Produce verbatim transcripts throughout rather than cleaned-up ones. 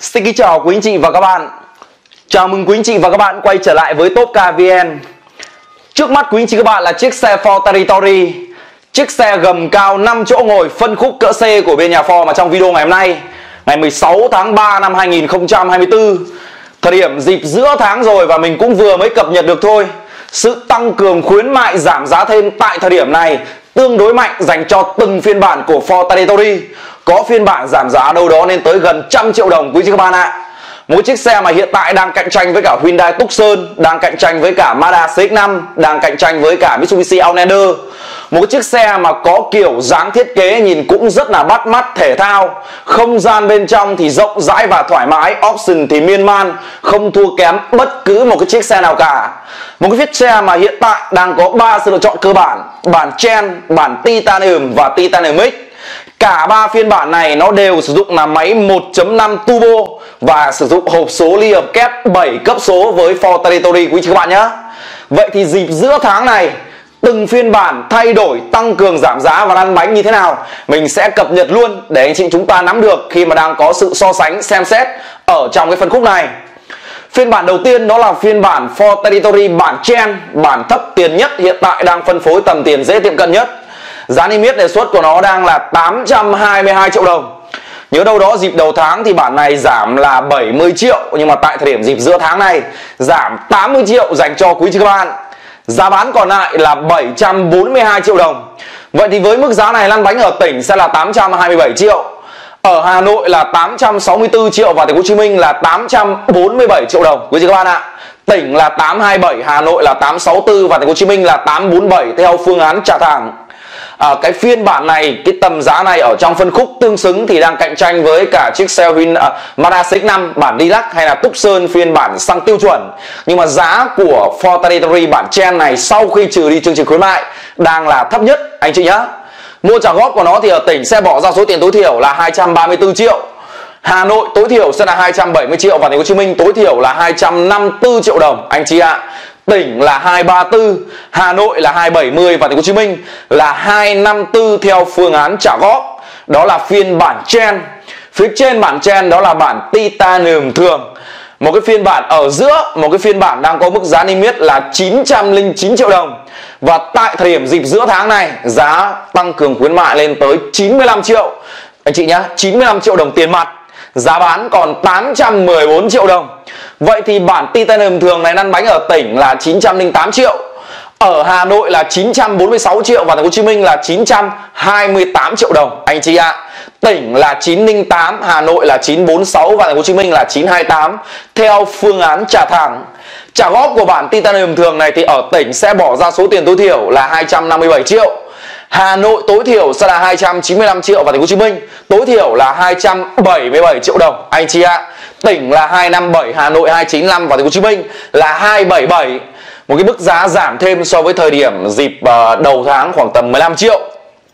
Xin kính chào quý anh chị và các bạn. Chào mừng quý anh chị và các bạn quay trở lại với Top Car vê en. Trước mắt quý anh chị các bạn là chiếc xe Ford Territory, chiếc xe gầm cao năm chỗ ngồi phân khúc cỡ C của bên nhà Ford mà trong video ngày hôm nay, ngày mười sáu tháng ba năm hai nghìn không trăm hai mươi tư, thời điểm dịp giữa tháng rồi và mình cũng vừa mới cập nhật được thôi. Sự tăng cường khuyến mại giảm giá thêm tại thời điểm này tương đối mạnh dành cho từng phiên bản của Ford Territory. Có phiên bản giảm giá đâu đó lên tới gần trăm triệu đồng quý chị các bạn ạ. Một chiếc xe mà hiện tại đang cạnh tranh với cả Hyundai Tucson, đang cạnh tranh với cả Mazda C X năm, đang cạnh tranh với cả Mitsubishi Outlander. Một chiếc xe mà có kiểu dáng thiết kế nhìn cũng rất là bắt mắt, thể thao. Không gian bên trong thì rộng rãi và thoải mái, option thì miên man, không thua kém bất cứ một cái chiếc xe nào cả. Một cái chiếc xe mà hiện tại đang có ba sự lựa chọn cơ bản: bản Trend, bản Titanium và Titanium X. Cả ba phiên bản này nó đều sử dụng là máy một chấm năm turbo và sử dụng hộp số ly hợp kép bảy cấp số với Ford Territory quý chị các bạn nhé. Vậy thì dịp giữa tháng này từng phiên bản thay đổi, tăng cường, giảm giá và lăn bánh như thế nào mình sẽ cập nhật luôn để anh chị chúng ta nắm được khi mà đang có sự so sánh xem xét ở trong cái phân khúc này. Phiên bản đầu tiên đó là phiên bản Ford Territory bản Trend, bản thấp tiền nhất hiện tại đang phân phối tầm tiền dễ tiệm cận nhất. Giá niêm yết đề xuất của nó đang là tám trăm hai mươi hai triệu đồng. Nhớ đâu đó dịp đầu tháng thì bản này giảm là bảy mươi triệu, nhưng mà tại thời điểm dịp giữa tháng này giảm tám mươi triệu dành cho quý chị các bạn. Giá bán còn lại là bảy trăm bốn mươi hai triệu đồng. Vậy thì với mức giá này lăn bánh ở tỉnh sẽ là tám trăm hai mươi bảy triệu, ở Hà Nội là tám trăm sáu mươi tư triệu và thành phố Hồ Chí Minh là tám trăm bốn mươi bảy triệu đồng quý chị các bạn ạ. Tỉnh là tám trăm hai mươi bảy, Hà Nội là tám trăm sáu mươi tư và thành phố Hồ Chí Minh là tám trăm bốn mươi bảy theo phương án trả thẳng. À, cái phiên bản này, cái tầm giá này ở trong phân khúc tương xứng thì đang cạnh tranh với cả chiếc xe Hyundai, uh, Mazda C X năm bản Deluxe hay là Tucson phiên bản xăng tiêu chuẩn. Nhưng mà giá của Ford Territory bản Trend này sau khi trừ đi chương trình khuyến mại đang là thấp nhất anh chị nhé. Mua trả góp của nó thì ở tỉnh sẽ bỏ ra số tiền tối thiểu là hai trăm ba mươi tư triệu, Hà Nội tối thiểu sẽ là hai trăm bảy mươi triệu và thành phố Hồ Chí Minh tối thiểu là hai trăm năm mươi tư triệu đồng anh chị ạ. Tỉnh là hai trăm ba mươi tư, Hà Nội là hai trăm bảy mươi và thành phố Hồ Chí Minh là hai trăm năm mươi tư theo phương án trả góp. Đó là phiên bản Trend. Phía trên bản Trend đó là bản Titanium thường. Một cái phiên bản ở giữa, một cái phiên bản đang có mức giá niêm yết là chín trăm lẻ chín triệu đồng. Và tại thời điểm dịp giữa tháng này giá tăng cường khuyến mại lên tới chín mươi lăm triệu anh chị nhá, chín mươi lăm triệu đồng tiền mặt. Giá bán còn tám trăm mười bốn triệu đồng. Vậy thì bản Titanium thường này lăn bánh ở tỉnh là chín trăm lẻ tám triệu, ở Hà Nội là chín trăm bốn mươi sáu triệu và thành phố Hồ Chí Minh là chín trăm hai mươi tám triệu đồng anh chị ạ. Tỉnh là chín trăm lẻ tám, Hà Nội là chín trăm bốn mươi sáu và thành phố Hồ Chí Minh là chín trăm hai mươi tám theo phương án trả thẳng. Trả góp của bản Titanium thường này thì ở tỉnh sẽ bỏ ra số tiền tối thiểu là hai trăm năm mươi bảy triệu, Hà Nội tối thiểu sẽ là hai trăm chín mươi lăm triệu và thành phố Hồ Chí Minh tối thiểu là hai trăm bảy mươi bảy triệu đồng anh chị ạ. Tỉnh là hai trăm năm mươi bảy, Hà Nội hai trăm chín mươi lăm và thành phố Hồ Chí Minh là hai trăm bảy mươi bảy. Một cái mức giá giảm thêm so với thời điểm dịp đầu tháng khoảng tầm mười lăm triệu.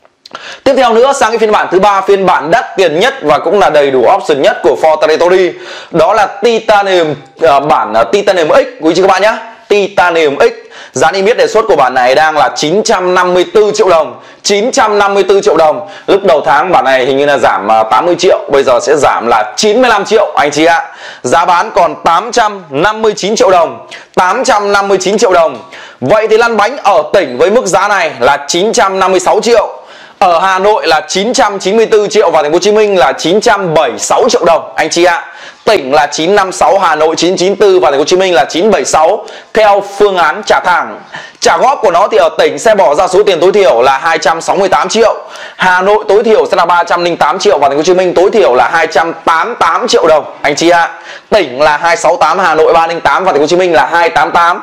Tiếp theo nữa sang cái phiên bản thứ ba, phiên bản đắt tiền nhất và cũng là đầy đủ option nhất của Ford Territory, đó là Titanium, uh, bản uh, Titanium X quý chị các bạn nhé. Titanium X, giá niêm yết đề xuất của bản này đang là chín trăm năm mươi tư triệu đồng. chín trăm năm mươi tư triệu đồng. Lúc đầu tháng bản này hình như là giảm tám mươi triệu, bây giờ sẽ giảm là chín mươi lăm triệu anh chị ạ. Giá bán còn tám trăm năm mươi chín triệu đồng. tám trăm năm mươi chín triệu đồng. Vậy thì lăn bánh ở tỉnh với mức giá này là chín trăm năm mươi sáu triệu, ở Hà Nội là chín trăm chín mươi tư triệu và thành phố Hồ Chí Minh là chín trăm bảy mươi sáu triệu đồng anh chị ạ. Tỉnh là chín trăm năm mươi sáu, Hà Nội chín trăm chín mươi tư và thành phố Hồ Chí Minh là chín trăm bảy mươi sáu theo phương án trả thẳng. Trả góp của nó thì ở tỉnh sẽ bỏ ra số tiền tối thiểu là hai trăm sáu mươi tám triệu, Hà Nội tối thiểu sẽ là ba trăm lẻ tám triệu và thành phố Hồ Chí Minh tối thiểu là hai trăm tám mươi tám triệu đồng anh chị ạ. Tỉnh là hai trăm sáu mươi tám, Hà Nội ba trăm lẻ tám và thành phố Hồ Chí Minh là hai trăm tám mươi tám.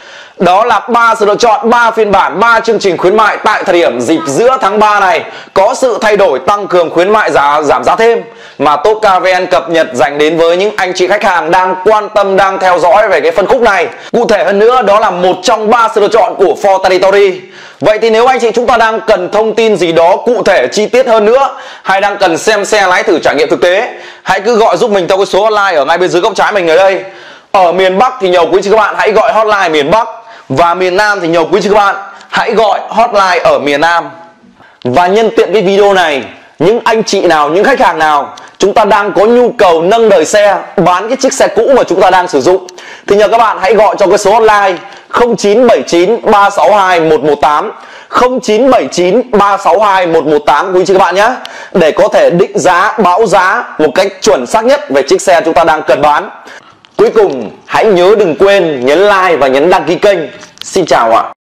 Đó là ba sự lựa chọn, ba phiên bản, ba chương trình khuyến mại tại thời điểm dịp giữa tháng ba này. Có sự thay đổi tăng cường khuyến mại giá giảm giá thêm mà Top Car vê en cập nhật dành đến với những anh chị khách hàng đang quan tâm, đang theo dõi về cái phân khúc này. Cụ thể hơn nữa đó là một trong ba sự lựa chọn của Ford Territory. Vậy thì nếu anh chị chúng ta đang cần thông tin gì đó cụ thể chi tiết hơn nữa, hay đang cần xem xe lái thử trải nghiệm thực tế, hãy cứ gọi giúp mình theo cái số hotline ở ngay bên dưới góc trái mình ở đây. Ở miền Bắc thì nhiều quý chị các bạn hãy gọi hotline miền Bắc, và miền Nam thì nhiều quý chị các bạn hãy gọi hotline ở miền Nam. Và nhân tiện cái video này, những anh chị nào, những khách hàng nào chúng ta đang có nhu cầu nâng đời xe, bán cái chiếc xe cũ mà chúng ta đang sử dụng, thì nhờ các bạn hãy gọi cho cái số hotline không chín bảy chín ba sáu hai một một tám, không chín bảy chín ba sáu hai một một tám quý chị các bạn nhé, để có thể định giá, báo giá một cách chuẩn xác nhất về chiếc xe chúng ta đang cần bán. Cuối cùng hãy nhớ đừng quên nhấn like và nhấn đăng ký kênh. Xin chào ạ.